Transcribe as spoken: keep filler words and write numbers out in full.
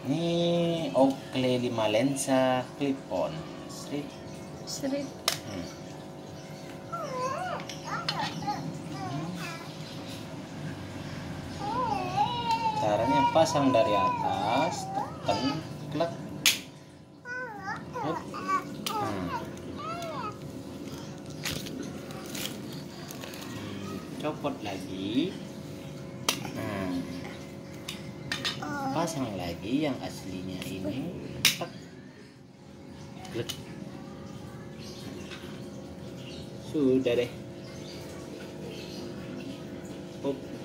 Ini Oakley lima lensa clip-on. Sri. Sri. Hmm. Caranya pasang dari atas, tekan, klek. Hup. Hmm. Copot lagi. Nah, pasang lagi yang aslinya ini. Tek. Klek. Sudah deh. Hup.